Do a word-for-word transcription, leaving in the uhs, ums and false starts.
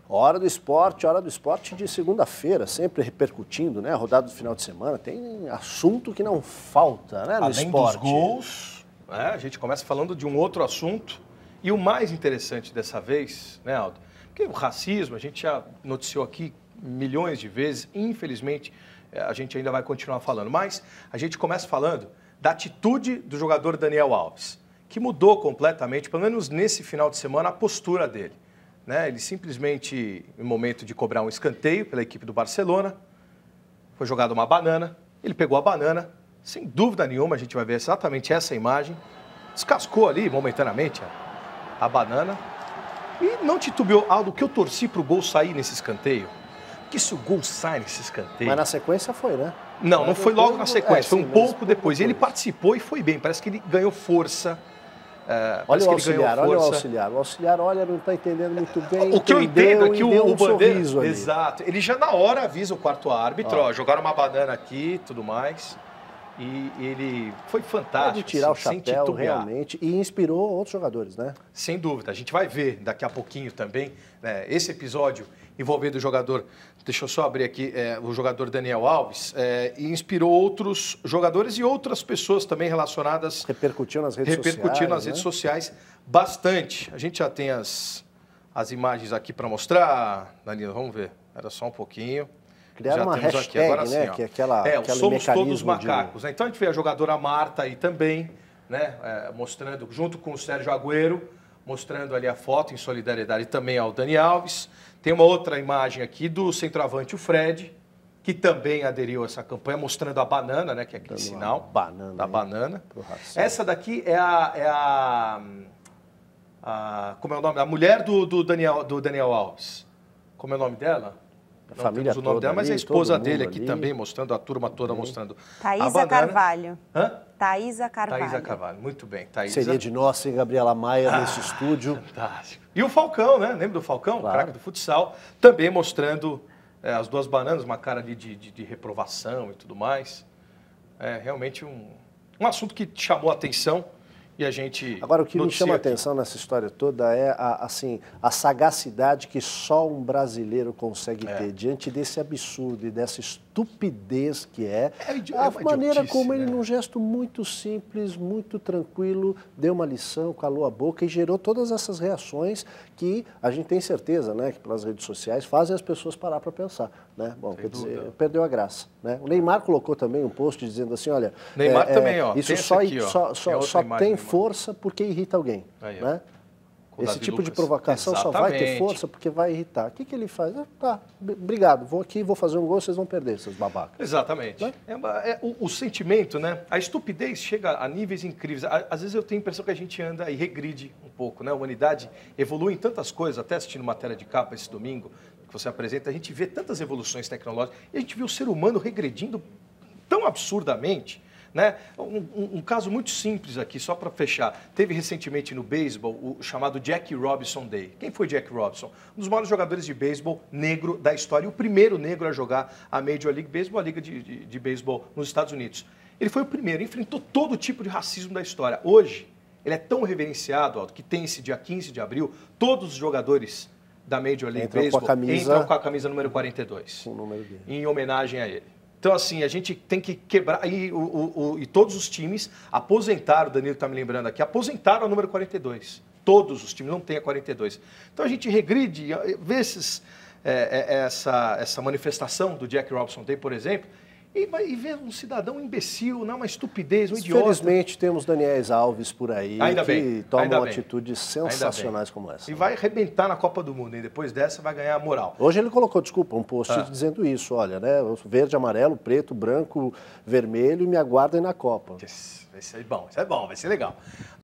Hora do esporte, hora do esporte de segunda-feira, sempre repercutindo, né? A rodada do final de semana, tem assunto que não falta, né, no Além esporte. dos gols, né, a gente começa falando de um outro assunto. E o mais interessante dessa vez, né, Aldo? Porque o racismo, a gente já noticiou aqui milhões de vezes, infelizmente, a gente ainda vai continuar falando. Mas a gente começa falando da atitude do jogador Daniel Alves, que mudou completamente, pelo menos nesse final de semana, a postura dele. Né? Ele simplesmente, no momento de cobrar um escanteio pela equipe do Barcelona, foi jogada uma banana, ele pegou a banana, sem dúvida nenhuma, a gente vai ver exatamente essa imagem, descascou ali momentaneamente a, a banana e não titubeou. Algo que eu torci para o gol sair nesse escanteio, que se o gol sai nesse escanteio... Mas na sequência foi, né? Não, não foi logo na sequência, é, foi um sim, pouco depois. depois. E ele participou e foi bem, parece que ele ganhou força. É, olha o auxiliar, olha o auxiliar. O auxiliar, olha, não está entendendo muito bem. O que eu entendo é que o, um o Bandeira... ali. Exato. Ele já na hora avisa o quarto árbitro, ó. ó, jogaram uma banana aqui e tudo mais. E ele foi fantástico. Pode tirar assim, o chapéu, realmente, e inspirou outros jogadores, né? Sem dúvida. A gente vai ver daqui a pouquinho também, né, esse episódio envolvendo o jogador, deixa eu só abrir aqui, é, o jogador Daniel Alves, é, e inspirou outros jogadores e outras pessoas também relacionadas... Repercutiu nas redes repercutiu sociais. Repercutiu nas né? redes sociais bastante. A gente já tem as, as imagens aqui para mostrar, Danilo, vamos ver. Era só um pouquinho. Criaram já uma temos hashtag, aqui. Agora, né? assim, que é aquela, é, aquele somos todos mecanismo macacos. de... Né? Então a gente vê a jogadora Marta aí também, né? É, mostrando, junto com o Sérgio Agüero, mostrando ali a foto em solidariedade também ao Dani Alves. Tem uma outra imagem aqui do centroavante, o Fred, que também aderiu a essa campanha, mostrando a banana, né? Que é aquele Dando sinal banana da banana. racismo. Essa daqui é a... É a, a como é o nome? A mulher do, do, Daniel, do Daniel Alves. Como é o nome dela? A Não família temos o nome toda dela, mas ali, a esposa todo dele mundo aqui ali. também, mostrando a turma toda, mostrando a Thaísa banana. Carvalho. Hã? Thaísa Carvalho. Thaísa Carvalho, muito bem. Thaísa. Seria de nós, hein, Gabriela Maia, Ah, nesse estúdio. Fantástico. E o Falcão, né? Lembra do Falcão? Claro. Craque do futsal. Também mostrando é, as duas bananas, uma cara ali de, de, de reprovação e tudo mais. É realmente um, um assunto que chamou a atenção e a gente... Agora, o que me chama a aqui. atenção nessa história toda é a, assim, a sagacidade que só um brasileiro consegue É. ter diante desse absurdo e dessa estupidez que é. É idi- é a uma maneira idiotice, como ele, né? num gesto muito simples, muito tranquilo, deu uma lição, calou a boca e gerou todas essas reações que a gente tem certeza, né, que pelas redes sociais fazem as pessoas parar para pensar, né? Bom, Sem quer dizer, dúvida. perdeu a graça, né? O Neymar colocou também um post dizendo assim, olha... Neymar é, também, é, ó. Isso Tem essa só, aqui, ó. só, Tem só, outra só imagem tem do Neymar. força porque irrita alguém, Aí, ó. né? Com o Esse Davi tipo de Lucas. provocação só vai ter Exatamente. força porque vai irritar. O que, que ele faz? Ah, tá, obrigado, vou aqui, vou fazer um gol, vocês vão perder, seus babacas. Exatamente. Né? É uma- é o, o sentimento, né? A estupidez chega a níveis incríveis. A- Às vezes eu tenho a impressão que a gente anda e regride um pouco, né? A humanidade evolui em tantas coisas, até assistindo matéria de capa esse domingo, que você apresenta, a gente vê tantas evoluções tecnológicas e a gente vê o ser humano regredindo tão absurdamente. Né? Um, um- um caso muito simples aqui, só para fechar. Teve recentemente no beisebol o chamado Jack Robinson Day. Quem foi Jack Robinson? Um dos maiores jogadores de beisebol negro da história, e o primeiro negro a jogar a Major League Baseball, a liga de, de, de beisebol nos Estados Unidos. Ele foi o primeiro, enfrentou todo tipo de racismo da história. Hoje, ele é tão reverenciado, Aldo, que tem esse dia quinze de abril, todos os jogadores da Major League Entram com a Baseball camisa- entram com a camisa número quarenta e dois, Com o número dele. em homenagem a ele. Então, assim, a gente tem que quebrar... E, o, o, o, e todos os times aposentaram, o Danilo está me lembrando aqui, aposentaram a número quarenta e dois. Todos os times não têm a quarenta e dois. Então, a gente regride, vê esses, é, é, essa, essa manifestação do Jack Robinson Day, por exemplo, e, e vê um cidadão imbecil, não, uma estupidez, um idiota. Felizmente temos Daniel Alves por aí Ainda que bem, tomam ainda bem. atitudes Ainda bem. sensacionais como essa. E vai arrebentar na Copa do Mundo, e depois dessa vai ganhar moral. Hoje ele colocou, desculpa, um post Ah. dizendo isso, olha, né, verde, amarelo, preto, branco, vermelho e me aguardem na Copa. Vai ser bom, isso é bom, vai ser legal.